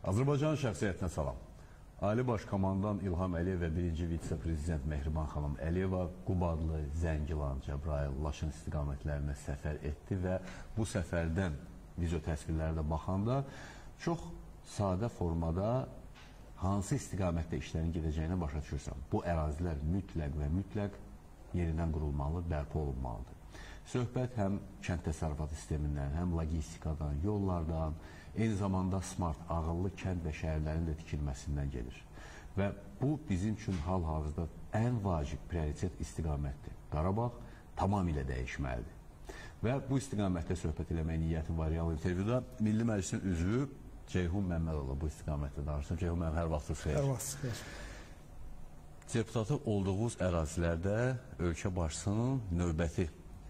Azərbaycan şəxsiyyətinə salam. Ali Baş Komandan İlham Əliyev və birinci vitse-prezident Mehriban xanım Əliyeva Qubadlı, Zəngilan, Cəbrayıl, Laşın istiqamətlərinə səfər etdi və bu səfərdən video təsvirlərdə baxanda çox sadə formada hansı istiqamətdə işlərin gedəcəyinə başa düşürsən. Bu ərazilər mütləq və mütləq yerindən qurulmalı, bərpa olunmalıdır. Söhbət həm kənd təsərrüfatı sistemindən, həm logistikadan, yollardan, eyni zamanda smart, ağıllı kənd və şəhərlərin də tikilməsindən gedir. Və bu bizim üçün hal-hazırda ən vacib prioritet istiqamətdir. Qarabağ tamamilə dəyişməlidir. Və bu istiqamətdə söhbət eləmək niyyəti var. Real intervyuda Milli Məclisin üzvü Ceyhun Məmmədova bu istiqamətdə danışsın. Ceyhun Məmməd, hər vaxt xeyir. Hər vaxt xeyir. Deputatı olduğunuz ərazilərdə ölkə başçısının növbəti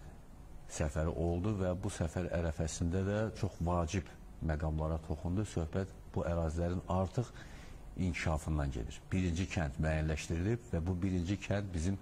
səfəri oldu və bu səfər ərəfəsində də çox vacib məqamlara toxundu. Söhbət bu ərazilərin artıq inkişafından gedir. Birinci kənd müəyyənləşdirilib və bu birinci kənd bizim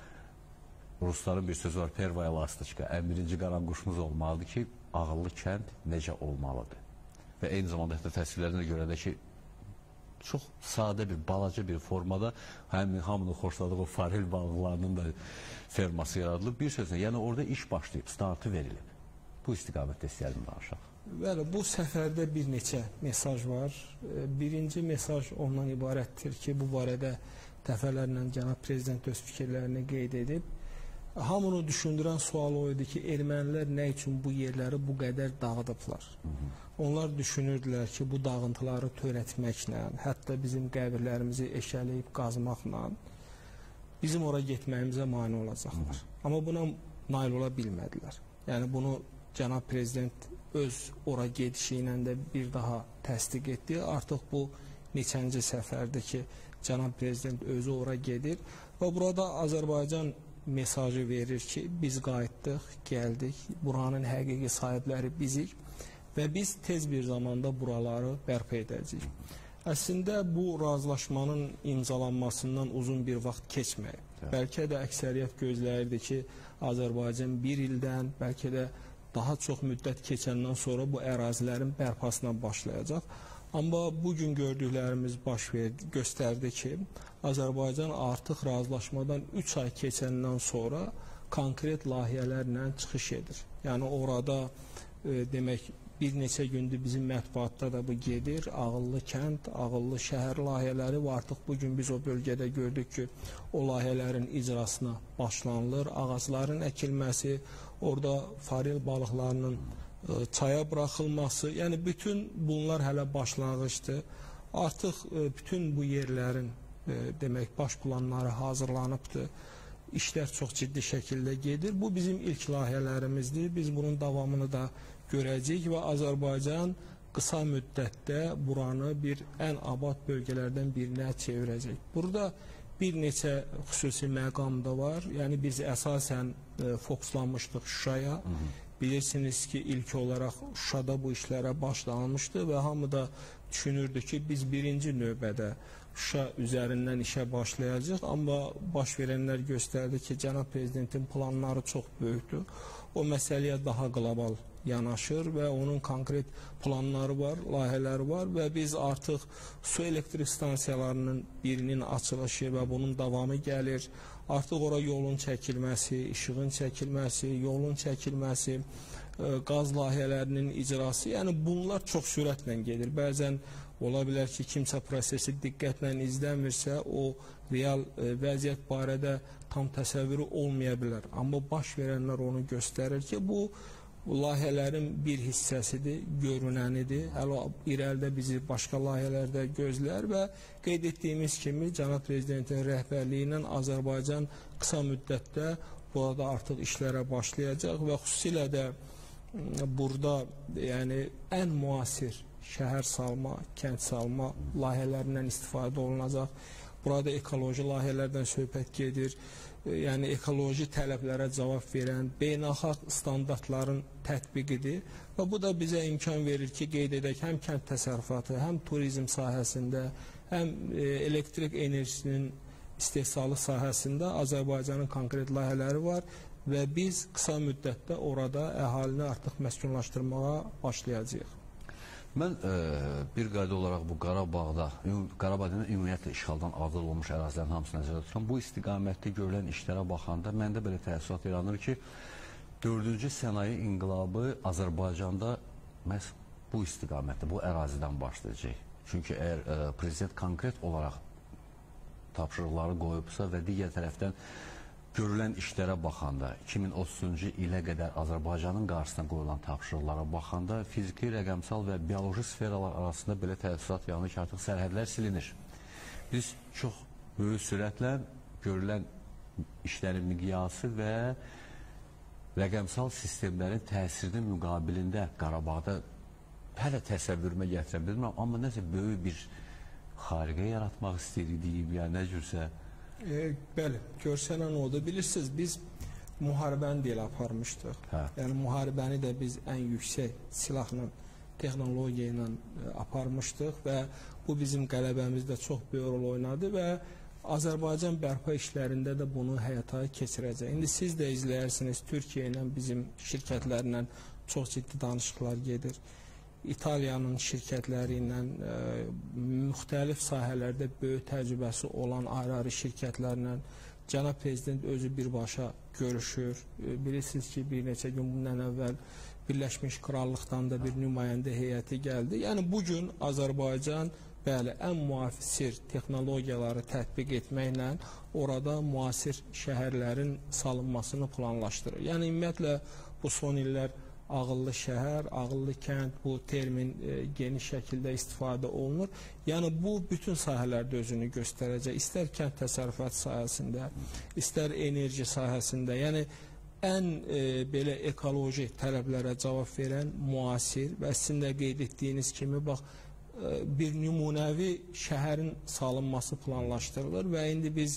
rusların bir sözü var, pervaya lastiçka. Ən birinci qaranquşumuz olmalıdır ki, ağıllı kənd necə olmalıdır. Və eyni zamanda hətta təsvirlərinə görə də ki, çox sadə bir, balaca bir formada hamının xoşladığı o farel balıqlarının da ferması yaradılıb. Bir sözlə, yəni orada iş başlayıb, startı verilib. Bu istiqamətdə istəyəlim danışaq. Bəli, bu səfərdə bir neçə mesaj var. Birinci mesaj ondan ibarətdir ki, bu barədə dəfələrlə cənab prezident öz fikirlərini qeyd edib. Hamını düşündürən sual o idi ki, ermənilər nə üçün bu yerləri bu qədər dağıdıblar? Onlar düşünürdülər ki, bu dağıntıları törətməklə, hətta bizim qəbirlərimizi eşələyib qazmaqla bizim ora getməyimizə mane olacaqlar. Amma buna nail ola bilmədilər. Yəni bunu cənab prezident öz ora gedişi ilə də bir daha təsdiq etdi. Artıq bu neçənci səfərdir ki, cənab prezident özü ora gedir və burada Azərbaycan mesajı verir ki, biz qayıtdıq, gəldik, buranın həqiqi sahibləri bizik və biz tez bir zamanda buraları bərpa edəcəyik. Əslində bu razılaşmanın imzalanmasından uzun bir vaxt keçməyib. Bəlkə də əksəriyyət gözləyirdi ki, Azərbaycan bir ildən, bəlkə də daha çox müddət keçəndən sonra bu ərazilərin bərpasına başlayacaq. Amma bugün gördüklərimiz göstərdi ki, Azərbaycan artıq razılaşmadan 3 ay keçəndən sonra konkret layihələrlə çıxış edir. Yəni orada demək bir neçə gündür bizim mətbuatda da bu gedir. Ağıllı kənd, ağıllı şəhər layihələri və artıq bugün biz o bölgədə gördük ki, o layihələrin icrasına başlanılır. Ağacların əkilməsi, orada farel balıqlarının çaya buraxılması, yəni bütün bunlar hələ başlanğıcdır. Artıq bütün bu yerlərin demək baş planları hazırlanıbdır. İşlər çox ciddi şəkildə gedir. Bu bizim ilk layihələrimizdir. Biz bunun davamını da görəcəyik və Azərbaycan qısa müddətdə buranı bir ən abad bölgələrdən birinə çevirəcək. Burada bir neçə xüsusi məqam da var. Yəni biz əsasən fokuslanmışdıq Şuşaya. Bilirsiniz ki, ilk olaraq Şuşada bu işlərə başlanmışdı və hamı da düşünürdü ki, biz birinci növbədə Şuşa üzərindən işə başlayacaq. Amma baş verənlər göstərdi ki, cənab prezidentin planları çox böyükdür. O məsələyə daha qlobal yanaşır və onun konkret planları var, layihələri var və biz artıq su elektrik stansiyalarının birinin açılışı və bunun davamı gəlir. Artıq ora yolun çəkilməsi, işığın çəkilməsi, yolun çəkilməsi, qaz layihələrinin icrası, yəni bunlar çox sürətlə gedir. Bəzən ola bilər ki, kimsə prosesi diqqətlə izləmirsə, o real vəziyyət barədə tam təsəvvürü olmaya bilər. Amma baş verənlər onu göstərir ki, bu layihələrin bir hissəsidir, görünənidir. Hələ irəlidə bizi başqa layihələrdə gözlər və qeyd etdiyimiz kimi cənab prezidentin rəhbərliyi ilə Azərbaycan qısa müddətdə burada artıq işlərə başlayacaq və xüsusilə də burada yəni ən müasir şəhər salma, kənd salma layihələrindən istifadə olunacaq. Burada ekoloji layihələrdən söhbət gedir. Yəni ekoloji tələblərə cavab verən beynəlxalq standartların tətbiqidir və bu da bizə imkan verir ki, qeyd edək, həm kənd təsərrüfatı, həm turizm sahəsində, həm elektrik enerjisinin istehsalı sahəsində Azərbaycanın konkret layihələri var və biz qısa müddətdə orada əhalini artıq məskunlaşdırmağa başlayacağıq. Mən bir qayda olaraq bu Qarabağda, Qarabağda ümumiyyətlə işğaldan azad olmuş ərazilərin hamısını nəzərdə tuturam. Bu istiqamətdə görülən işlərə baxanda məndə belə təəssürat yaranır ki, 4-cü sənaye inqilabı Azərbaycanda məhz bu istiqamətdə, bu ərazidən başlayacaq. Çünki əgər prezident konkret olaraq tapşırıqları qoyubsa və digər tərəfdən görülən işlərə baxanda, 2030-cu ilə qədər Azərbaycanın qarşısına qoyulan tapşırıqlara baxanda fiziki, rəqəmsal və bioloji sferalar arasında belə təəssürat yaranır ki, artıq sərhədlər silinir. Biz çox böyük sürətlə görülən işlərin miqyası və rəqəmsal sistemlərin təsirinin müqabilində Qarabağda hələ təsəvvürümə gətirə bilmirəm, amma nəsə böyük bir xariqə yaratmaq istəyirdik, yəni nə cürsə. Bəli, görsənən odur. Bilirsiniz, biz müharibəni də elə aparmışdıq. Yəni, müharibəni də biz ən yüksək silahla, texnologiya ilə aparmışdıq və bu bizim qələbəmizdə çox böyük rol oynadı və Azərbaycan bərpa işlərində də bunu həyata keçirəcək. İndi siz də izləyirsiniz, Türkiyə ilə bizim şirkətlərlə çox ciddi danışıqlar gedir. İtaliyanın şirkətləri ilə müxtəlif sahələrdə böyük təcrübəsi olan ayrı-ayrı şirkətlərlə Cənab Prezident özü birbaşa görüşür. Bilirsiniz ki, bir neçə gün bundan əvvəl Birləşmiş Krallıqdan da bir nümayəndə heyəti gəldi. Yəni, bugün Azərbaycan bəli, ən müasir texnologiyaları tətbiq etməklə orada müasir şəhərlərin salınmasını planlaşdırır. Yəni, ümumiyyətlə, bu son illər ağıllı şəhər, ağıllı kənd, bu termin geniş şəkildə istifadə olunur. Yəni, bu bütün sahələrdə özünü göstərəcək. İstər kənd təsərrüfatı sahəsində, istər enerji sahəsində. Yəni, ən belə ekoloji tələblərə cavab verən müasir və sizin də qeyd etdiyiniz kimi, bax, bir nümunəvi şəhərin salınması planlaşdırılır və indi biz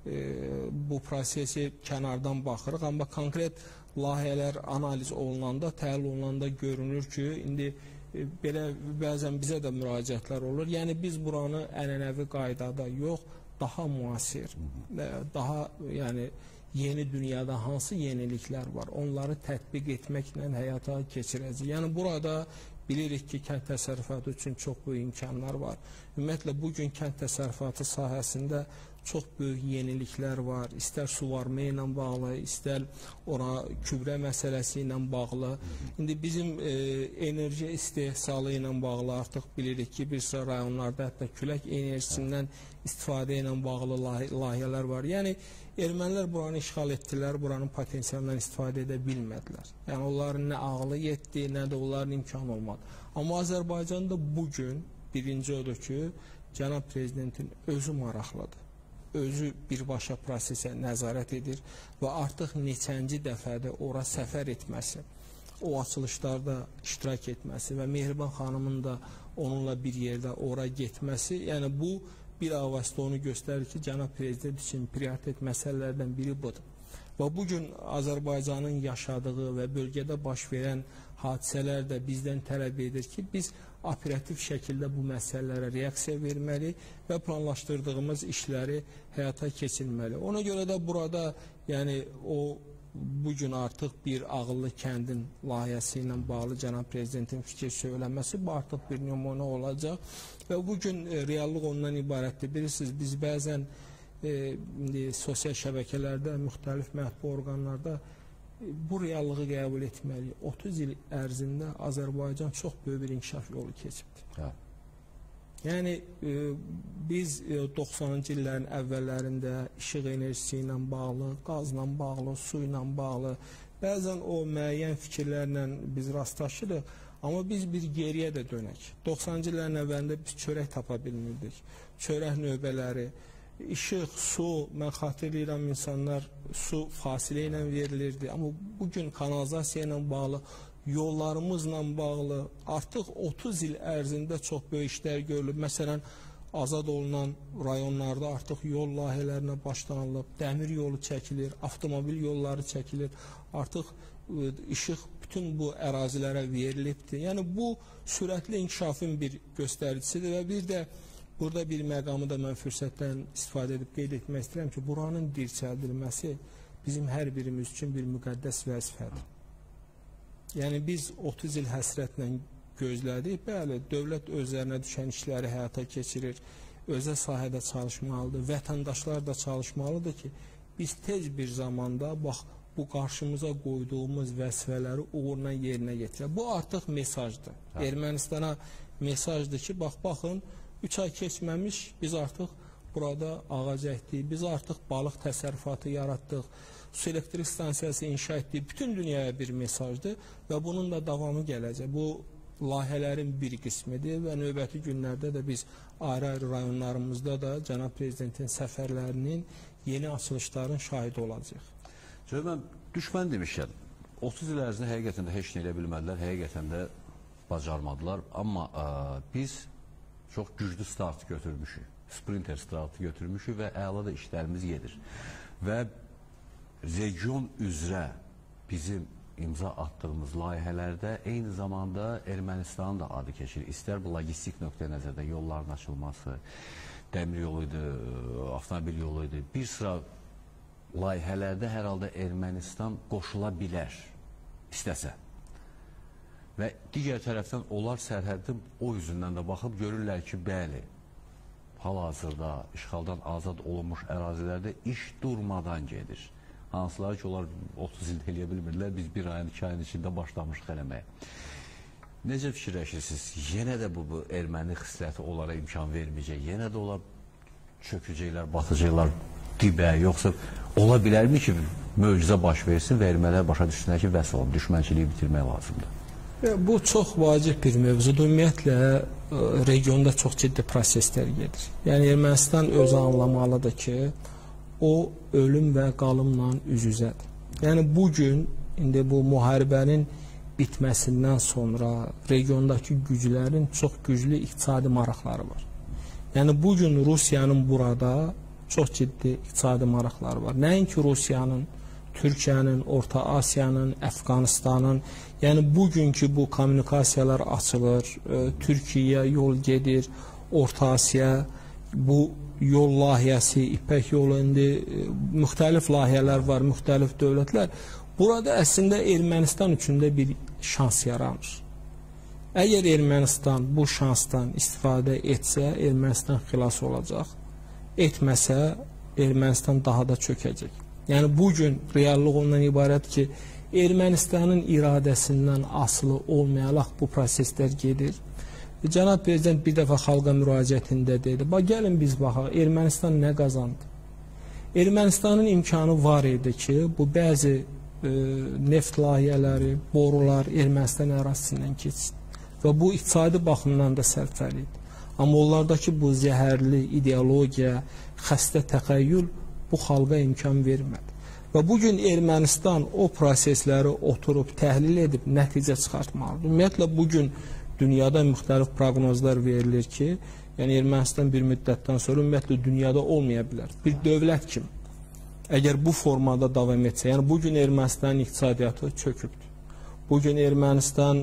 bu prosesi kənardan baxırıq, amma konkret layihələr analiz olunanda, təhlil olunanda görünür ki, indi belə bəzən bizə də müraciətlər olur. Yəni, biz buranı ənənəvi qaydada yox, daha müasir, daha yəni yeni dünyada hansı yeniliklər var, onları tətbiq etməklə həyata keçirəcək. Yəni, burada bilirik ki, kənd təsərrüfatı üçün çox böyük imkanlar var. Ümumiyyətlə, bugün kənd təsərrüfatı sahəsində çox böyük yeniliklər var. İstər suvarma ilə bağlı, istər ora kübrə məsələsi ilə bağlı. İndi bizim enerji istehsalı ilə bağlı artıq bilirik ki, bir sıra rayonlarda hətta külək enerjisindən istifadə ilə bağlı layihələr var. Yəni, ermənilər buranı işğal etdilər, buranın potensialından istifadə edə bilmədilər. Yəni, onların nə ağlı yetdi, nə də onların imkanı olmadı. Amma Azərbaycanda bugün birinci odur ki, Cənab Prezidentin özü maraqlıdır. Özü birbaşa prosesə nəzarət edir və artıq neçənci dəfədir ora səfər etməsi, o açılışlarda iştirak etməsi və Mehriban xanımın da onunla bir yerdə ora getməsi, yəni bu bir avazda onu göstərir ki, Cənab Prezident üçün prioritet məsələlərdən biri budur. Və bugün Azərbaycanın yaşadığı və bölgədə baş verən hadisələr də bizdən tələb edir ki, biz operativ şəkildə bu məsələlərə reaksiya verməli və planlaşdırdığımız işləri həyata keçirməli. Ona görə də burada yəni o bugün artıq bir ağıllı kəndin layihəsi ilə bağlı Cənab Prezidentin fikir söyləməsi bu artıq bir nümunə olacaq və bugün reallıq ondan ibarətdir. Bilirsiniz, biz bəzən sosial şəbəkələrdə, müxtəlif mətbu orqanlarda bu reallığı qəbul etməliyik. 30 il ərzində Azərbaycan çox böyük bir inkişaf yolu keçibdir. Hə. Yəni, biz 90-cı illərin əvvəllərində işıq enerjisi ilə bağlı, qazla bağlı, su ilə bağlı, bəzən o müəyyən fikirlərlə biz rastlaşırıq, amma biz bir geriyə də dönək. 90-cı illərin əvvəlində biz çörək tapa bilmirdik. Çörək növbələri, işıq, su, mən xatırlayıram, insanlar su fasilə ilə verilirdi. Amma bugün kanalizasiya ilə bağlı, yollarımızla bağlı artıq 30 il ərzində çox böyük işlər görülüb. Məsələn, azad olunan rayonlarda artıq yol layihələrinə başlanılıb, dəmir yolu çəkilir, avtomobil yolları çəkilir, artıq işıq bütün bu ərazilərə verilibdir. Yəni, bu sürətli inkişafın bir göstəricisidir və bir də burada bir məqamı da mən fürsətdən istifadə edib qeyd etmək istəyirəm ki, buranın dirçəldilməsi bizim hər birimiz üçün bir müqəddəs vəzifədir. Yəni, biz 30 il həsrətlə gözlədik. Bəli, dövlət özlərinə düşən işləri həyata keçirir, özəl sahədə çalışmalıdır, vətəndaşlar da çalışmalıdır ki, biz tez bir zamanda bax bu qarşımıza qoyduğumuz vəzifələri uğurla yerinə yetirək. Bu artıq mesajdır. Ermənistana mesajdır ki, baxın, 3 ay keçməmiş biz artıq burada ağac əkdik, biz artıq balıq təsərrüfatı yaratdıq, su elektrik stansiyası inşa etdik. Bütün dünyaya bir mesajdır və bunun da davamı gələcək. Bu layihələrin bir qismidir və növbəti günlərdə də biz ayrı-ayrı rayonlarımızda da cənab prezidentin səfərlərinin, yeni açılışların şahidi olacaq. Mən düşmən demişkən, 30 il ərzində həqiqətən də heç nə elə bilmədilər, həqiqətən də bacarmadılar. Amma biz çox güclü startı götürmüşük, sprinter startı götürmüşük və əla da işlərimiz gedir. Və region üzrə bizim imza attığımız layihələrdə eyni zamanda Ermənistanın da adı keçir. İstər bu logistik nöqtə nəzərdə yolların açılması, dəmir yoluydu, avtomobil yoluydu. Bir sıra layihələrdə hər halda Ermənistan qoşula bilər, istəsə. Və digər tərəfdən onlar sərhədin o üzündən də baxıb görürlər ki, bəli, hal-hazırda işğaldan azad olunmuş ərazilərdə iş durmadan gedir. Hansıları ki, onlar 30 il eləyə bilmirlər, biz bir ayın, 2 ayın içində başlamışıq eləməyə. Necə fikirləşirsiniz? Yenə də bu erməni xisləti onlara imkan verməyəcək, yenə də onlar çökəcəklər, batacaqlar dibə, yoxsa ola bilərmi ki, möcüzə baş versin və ermənilər başa düşsünlər ki, vəssalam, düşmənçiliyi bitirmək lazımdır? Bu çox vacib bir mövzudur. Ümumiyyətlə, regionda çox ciddi proseslər gedir. Yəni, Ermənistan özü anlamalıdır ki, o ölüm və qalımla üz-üzədir. Yəni, bugün, indi bu müharibənin bitməsindən sonra regiondakı güclərin çox güclü iqtisadi maraqları var. Yəni, bugün Rusiyanın burada çox ciddi iqtisadi maraqları var. Nəinki Rusiyanın, Türkiyənin, Orta Asiyanın, Əfqanistanın, yəni bugünkü bu kommunikasiyalar açılır, Türkiyəyə yol gedir, Orta Asiya, bu yol layihəsi, İpək yolu, indi müxtəlif layihələr var, müxtəlif dövlətlər. Burada əslində Ermənistan üçün də bir şans yaranır. Əgər Ermənistan bu şansdan istifadə etsə, Ermənistan xilas olacaq. Etməsə, Ermənistan daha da çökəcək. Yəni, bugün reallıq ondan ibarət ki, Ermənistanın iradəsindən asılı olmayaraq bu proseslər gedir. Cənab Prezident bir dəfə xalqa müraciətində dedi, gəlin biz baxaq, Ermənistan nə qazandı? Ermənistanın imkanı var idi ki, bu bəzi neft layihələri, borular Ermənistan ərazisindən keçsin. Və bu iqtisadi baxımdan da sərfəli idi. Amma onlardakı bu zəhərli ideologiya, xəstə təxəyyül bu xalqa imkan vermədi. Və bugün Ermənistan o prosesləri oturub, təhlil edib, nəticə çıxartmalıdır. Ümumiyyətlə, bugün dünyada müxtəlif proqnozlar verilir ki, yəni Ermənistan bir müddətdən sonra ümumiyyətlə dünyada olmaya bilər. Bir dövlət kimi, əgər bu formada davam etsə, yəni bugün Ermənistanın iqtisadiyyatı çökübdür. Bugün Ermənistan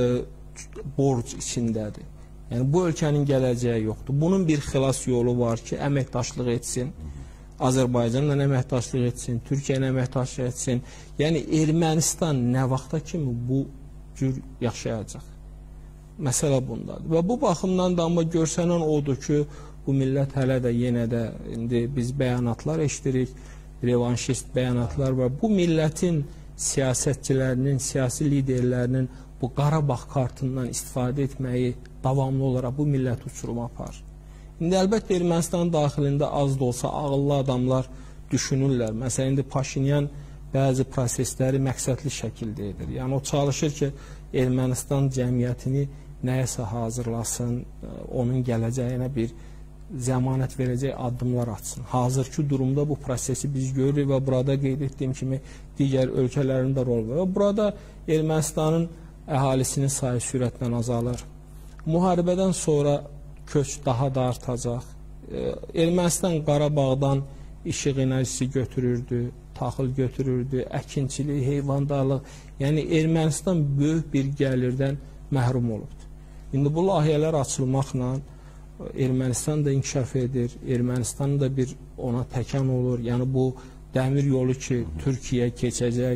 borc içindədir. Yəni, bu ölkənin gələcəyi yoxdur. Bunun bir xilas yolu var ki, əməkdaşlıq etsin, Azərbaycanla əməkdaşlıq etsin, Türkiyə ilə əməkdaşlıq etsin. Yəni, Ermənistan nə vaxta kimi bu cür yaşayacaq? Məsələ bundadır. Və bu baxımdan da amma görsənən odur ki, bu millət hələ də yenə də indi biz bəyanatlar eşidirik, revanşist bəyanatlar var. Bu millətin siyasətçilərinin, siyasi liderlərinin bu Qarabağ kartından istifadə etməyi davamlı olaraq bu millət uçuruma aparır. İndi əlbəttə Ermənistan daxilində az da olsa ağıllı adamlar düşünürlər. Məsələn, indi Paşinyan bəzi prosesləri məqsədli şəkildə edir. Yəni, o çalışır ki, Ermənistan cəmiyyətini nəyəsə hazırlasın, onun gələcəyinə bir zəmanət verəcək addımlar atsın. Hazırki durumda bu prosesi biz görürük və burada qeyd etdiyim kimi digər ölkələrin də rol var. Və burada Ermənistanın əhalisinin sayı sürətlə azalır. Müharibədən sonra köç daha da artacaq. Ermənistan Qarabağdan işıq enerjisi götürürdü, taxıl götürürdü, əkinçilik, heyvandarlıq. Yəni Ermənistan böyük bir gəlirdən məhrum olubdur. İndi bu layihələr açılmaqla Ermənistan da inkişaf edir, Ermənistan da bir ona təkan olur. Yəni bu dəmir yolu ki, Türkiyə keçəcək,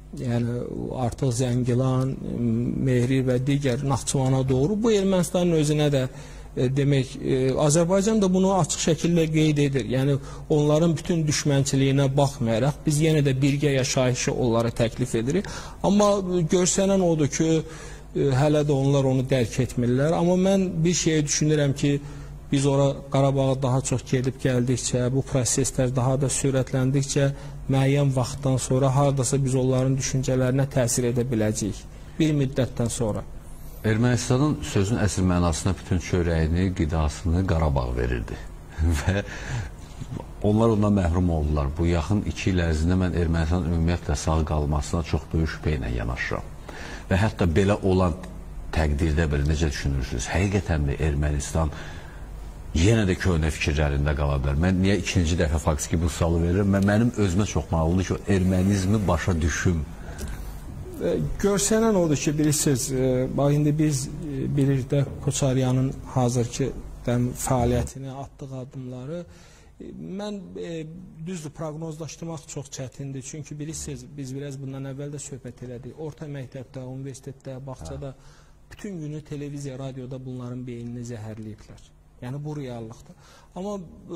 yəni artıq Zəngilan, Mehri və digər Naxçıvana doğru, bu Ermənistanın özünə də demək, Azərbaycan da bunu açıq şəkildə qeyd edir. Yəni onların bütün düşmənçiliyinə baxmayaraq biz yenə də birgə yaşayışı onlara təklif edirik. Amma görsənən odur ki, hələ də onlar onu dərk etmirlər. Amma mən bir şeyi düşünürəm ki, biz ora Qarabağa daha çox gedib gəldikcə, bu proseslər daha da sürətləndikcə müəyyən vaxtdan sonra hardasa biz onların düşüncələrinə təsir edə biləcəyik. Bir müddətdən sonra. Ermənistanın sözün əsl mənasına bütün çörəyini, qidasını Qarabağ verirdi və onlar ondan məhrum oldular. Bu yaxın 2 il ərzində mən Ermənistanın ümumiyyətlə sağ qalmasına çox böyük şübhə ilə yanaşıram. Və hətta belə olan təqdirdə belə necə düşünürsünüz? Həqiqətən mi Ermənistan yenə də köhnə fikirlərində qala bilər? Mən niyə ikinci dəfə faktiki bu sualı verirəm? Mənim özümə çox maraqlıdır ki, ermənizmi başa düşüm. Görsənən odur ki, bilirsiniz, indi biz bilirik də Koçaryanın hazırki fəaliyyətini, atdığı addımları mən düzdür, proqnozlaşdırmaq çox çətindir. Çünki bilirsiniz, biz biraz bundan əvvəl də söhbət elədik. Orta məktəbdə, universitetdə, bağçada bütün günü televiziya, radioda bunların beynini zəhərləyiblər. Yəni bu reallıqdır. Amma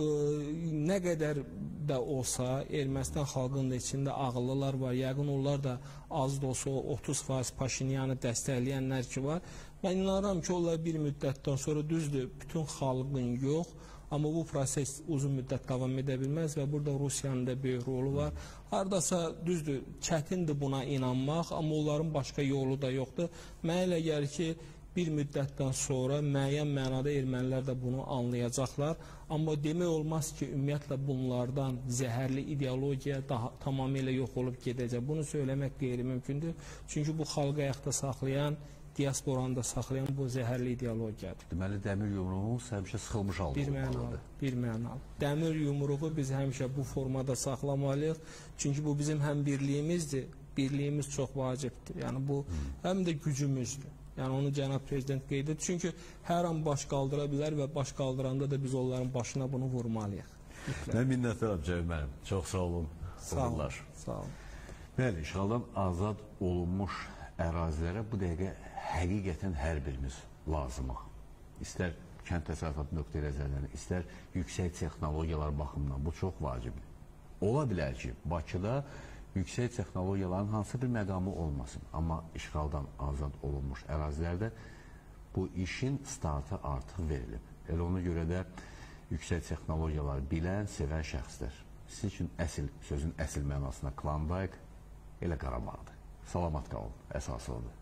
nə qədər də olsa Ermənistan xalqının da içində ağıllılar var. Yəqin onlar da az da olsa 30% Paşinyanı dəstəkləyənlər ki var. Mən inanıram ki, onlar bir müddətdən sonra düzdür, bütün xalqın yox. Amma bu proses uzun müddət davam edə bilməz və burada Rusiyanın da böyük rolu var. Hardasa düzdür, çətindir buna inanmaq, amma onların başqa yolu da yoxdur. Mənə elə gəlir ki, bir müddətdən sonra müəyyən mənada ermənilər də bunu anlayacaqlar. Amma demək olmaz ki, ümumiyyətlə bunlardan zəhərli ideologiya tamamilə yox olub gedəcək. Bunu söyləmək qeyri-mümkündür. Çünki bu xalqı ayaqda saxlayan, diasporanı da saxlayan bu zəhərli ideologiyadır. Deməli, dəmir yumruğumuz həmişə sıxılmış halda olmalıdır. Bir mənalı. Dəmir yumruğu biz həmişə bu formada saxlamalıyıq. Çünki bu bizim həm birliyimizdir, birliyimiz çox vacibdir. Yəni bu həm də gücümüzdür. Yəni onu cənab prezident qeyd edir. Çünki hər an baş qaldıra bilər və baş qaldıranda da biz onların başına bunu vurmalıyıq. Mən minnətdaram Cəvit müəllim. Çox sağ olun. Sağ olun. Sağ olun. Bəli, işğaldan azad olunmuş ərazilərə bu dəqiqə həqiqətən hər birimiz lazımıq. İstər kənd təsərrüfatı nöqteyi-nəzərdən, istər yüksək texnologiyalar baxımından bu çox vacibdir. Ola bilər ki, Bakıda yüksək texnologiyaların hansı bir məqamı olmasın. Amma işğaldan azad olunmuş ərazilərdə bu işin startı artıq verilib. Elə ona görə də yüksək texnologiyalar bilən, sevən şəxslər. Sizin üçün sözün əsl mənasına Klondike elə Qarabağdır. Salamat qalın, əsası odur.